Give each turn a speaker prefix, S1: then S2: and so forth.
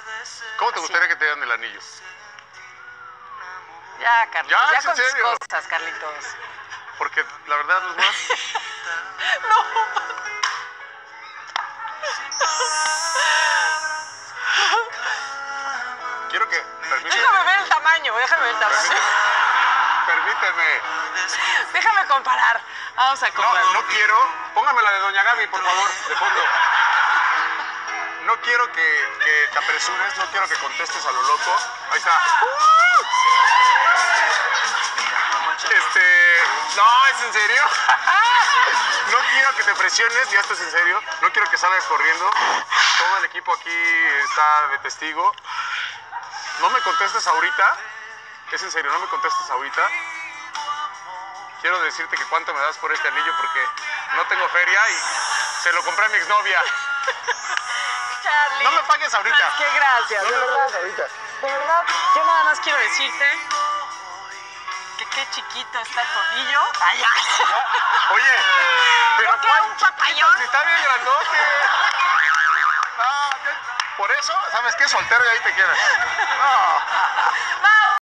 S1: ¿Cómo te gustaría que te dieran el anillo?
S2: Ya, Carlitos,
S1: Ya,
S2: ya
S1: ¿es
S2: con
S1: en
S2: tus
S1: serio?
S2: cosas, Carlitos.
S1: Porque la verdad es más... Quiero que...
S2: Déjame ver el tamaño, déjame ver el tamaño.
S1: Permíteme.
S2: Déjame comparar. Vamos a comparar.
S1: No quiero... Póngame la de Doña Gaby, por favor, de fondo. No quiero que te apresures, no quiero que contestes a lo loco. Ahí está. No, ¿es en serio? No quiero que te presiones, ya esto es en serio. No quiero que salgas corriendo. Todo el equipo aquí está de testigo. No me contestes ahorita. Es en serio, no me contestes ahorita. Quiero decirte que cuánto me das por este anillo porque no tengo feria y se lo compré a mi exnovia.
S2: Charlie.
S1: No me pagues ahorita.
S2: Qué gracias.
S1: No me pagues ahorita.
S2: De verdad, yo nada más quiero decirte que qué chiquito está tu anillo. Ay, ay.
S1: Oye, pero
S2: ¿No que
S1: ¿cuál
S2: un papayón?
S1: chiquito? Si está bien grandote. No, por eso, ¿sabes qué? Soltero y ahí te quedas. No.